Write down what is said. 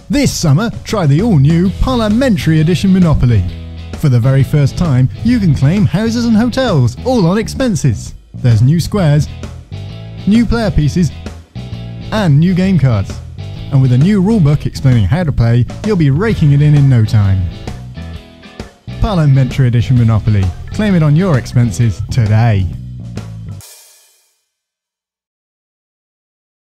This summer, try the all-new Parliamentary Edition Monopoly. For the very first time, you can claim houses and hotels, all on expenses. There's new squares, new player pieces, and new game cards. And with a new rulebook explaining how to play, you'll be raking it in no time. Parliamentary Edition Monopoly. Claim it on your expenses today.